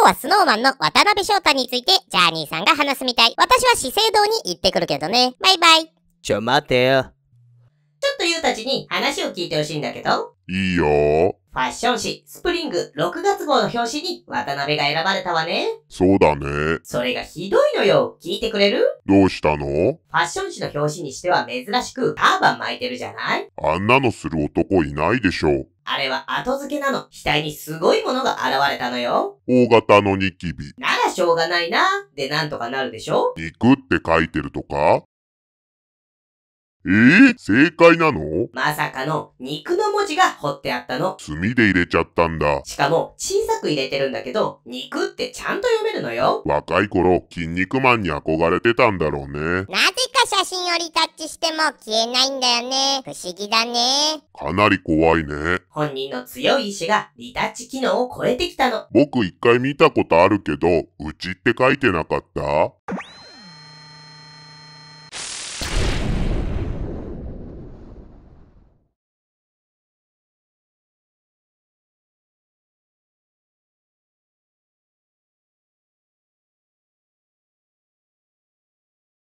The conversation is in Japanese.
はスノーマンの渡辺翔太についてジャーニーさんが話すみたい。私は資生堂に行ってくるけどね。バイバイ。 待てよ。 ちょっとユウたちに話を聞いてほしいんだけど、 いいよ。 ファッション誌スプリング6月号の表紙に渡辺が選ばれたわね。 そうだね。 それがひどいのよ。聞いてくれる？ どうしたの？ ファッション誌の表紙にしては珍しくターバン巻いてるじゃない？ あんなのする男いないでしょう。 あれは後付けなの。額にすごいものが現れたのよ。 大型のニキビ。 ならしょうがないな。でなんとかなるでしょ？ 肉って書いてるとか？正解なの？ まさかの肉の文字が彫ってあったの。 墨で入れちゃったんだ。 しかも小さく入れてるんだけど、肉ってちゃんと読めるのよ。 若い頃、筋肉マンに憧れてたんだろうね。 なぜか写真をリタッチしても消えないんだよね。不思議だね。 かなり怖いね。 本人の強い意志がリタッチ機能を超えてきたの。 僕一回見たことあるけど、うちって書いてなかった？